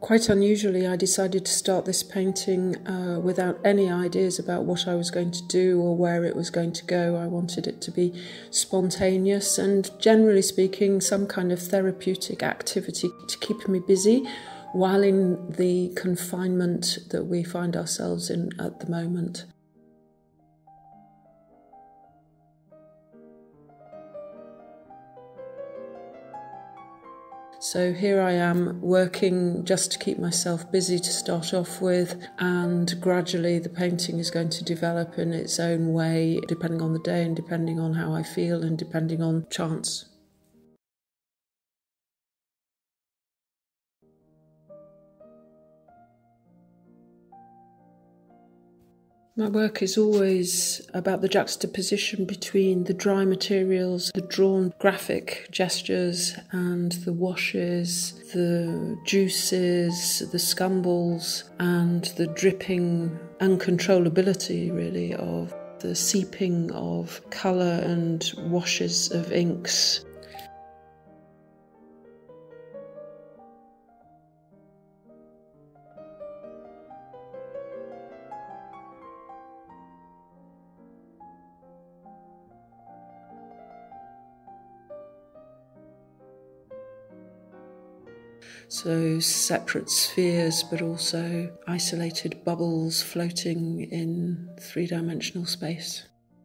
Quite unusually, I decided to start this painting without any ideas about what I was going to do or where it was going to go. I wanted it to be spontaneous and, generally speaking, some kind of therapeutic activity to keep me busy while in the confinement that we find ourselves in at the moment. So here I am working just to keep myself busy to start off with, and gradually the painting is going to develop in its own way, depending on the day and depending on how I feel and depending on chance. My work is always about the juxtaposition between the dry materials, the drawn graphic gestures, and the washes, the juices, the scumbles, and the dripping uncontrollability, really, of the seeping of colour and washes of inks. So separate spheres, but also isolated bubbles floating in three-dimensional space.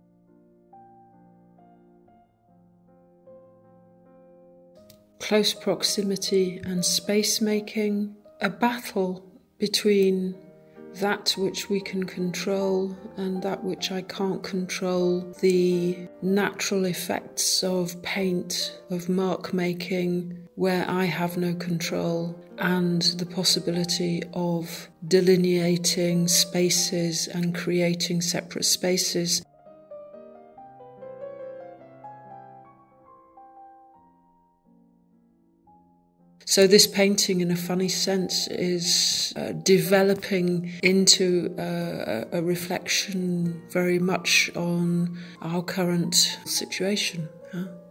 Close proximity and space making, a battle between that which we can control and that which I can't control, the natural effects of paint, of mark making, where I have no control, and the possibility of delineating spaces and creating separate spaces. So this painting, in a funny sense, is developing into a reflection very much on our current situation.